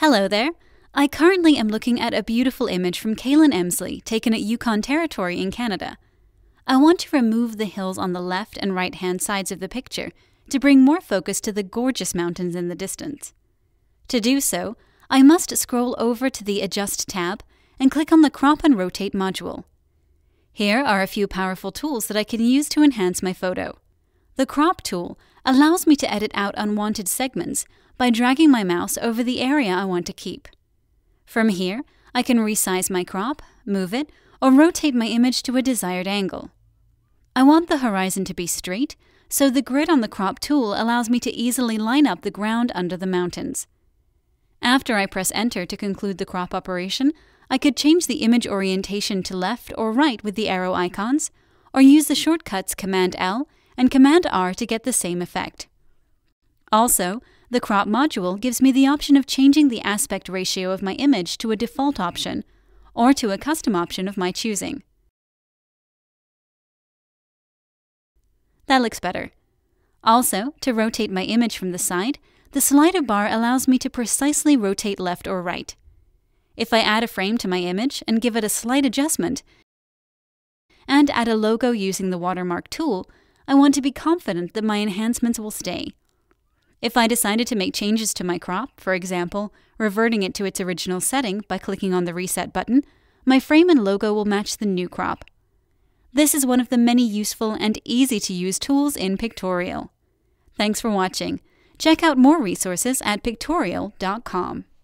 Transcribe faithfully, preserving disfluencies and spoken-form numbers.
Hello there! I currently am looking at a beautiful image from Kaylin Emsley taken at Yukon Territory in Canada. I want to remove the hills on the left and right hand sides of the picture to bring more focus to the gorgeous mountains in the distance. To do so, I must scroll over to the Adjust tab and click on the Crop and Rotate module. Here are a few powerful tools that I can use to enhance my photo. The Crop tool allows me to edit out unwanted segments by dragging my mouse over the area I want to keep. From here, I can resize my crop, move it, or rotate my image to a desired angle. I want the horizon to be straight, so the grid on the Crop tool allows me to easily line up the ground under the mountains. After I press Enter to conclude the crop operation, I could change the image orientation to left or right with the arrow icons, or use the shortcuts Command L and Command R to get the same effect. Also, the Crop module gives me the option of changing the aspect ratio of my image to a default option, or to a custom option of my choosing. That looks better. Also, to rotate my image from the side, the slider bar allows me to precisely rotate left or right. If I add a frame to my image and give it a slight adjustment, and add a logo using the watermark tool, I want to be confident that my enhancements will stay. If I decided to make changes to my crop, for example, reverting it to its original setting by clicking on the Reset button, my frame and logo will match the new crop. This is one of the many useful and easy-to-use tools in Picktorial. Thanks for watching. Check out more resources at picktorial dot com.